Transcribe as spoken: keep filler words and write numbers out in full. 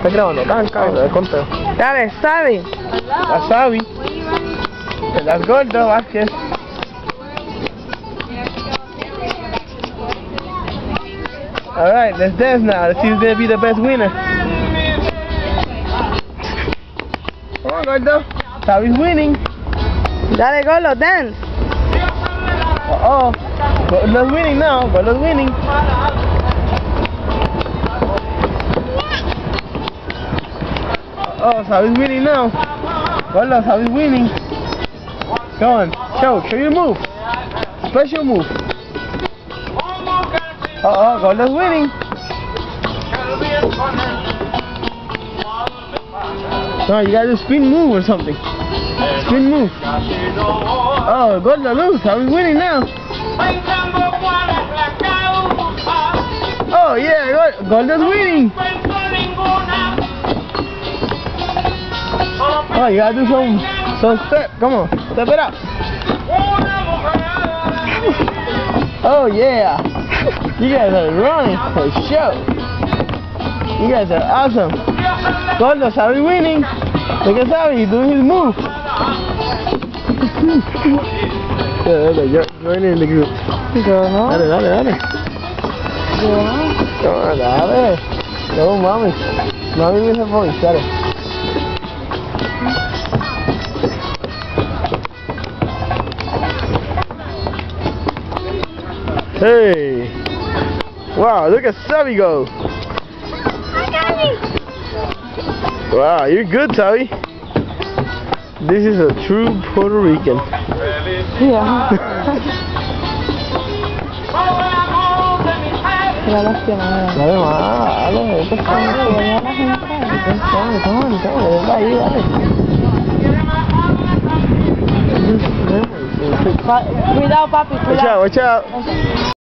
Está grabando, can, can, el conteo. Dale, Sabi. La Sabi. Las Gordo Vázquez. Alright, let's dance now. Let's see who's gonna be the best winner. Come on, Gordo. Sabi's winning. Dale, Gordo, dance. Uh oh. Gordo's winning now. Gordo's winning. Oh, Sabi's winning now. Gordo, Sabi's winning. Go on, show, show your move. Special move. Uh oh, Gordo's winning. No, you gotta do spin move or something. Spin move. Oh, Gordo lose. Sabi's winning now. Oh yeah, Gordo's winning. Oh, you gotta do some, some step. Come on, step it up. Oh yeah, you guys are running for show. You guys are awesome. Gordo, Sabi winning. Look at Sabi doing his move. Yeah, dale, join in the group. Yo no. Dale, dale, dale. Yo no. Come on, dale. No, mami. Mami with her voice, dale. Hey! Wow, look at Sabi go! Wow, you're good, Sabi. This is a true Puerto Rican. Yeah. Mira las piernas. Dale más, dale, esto es come on, come on, dale ahí, dale. Cuidado, papi, Watch cuidado. out, watch out.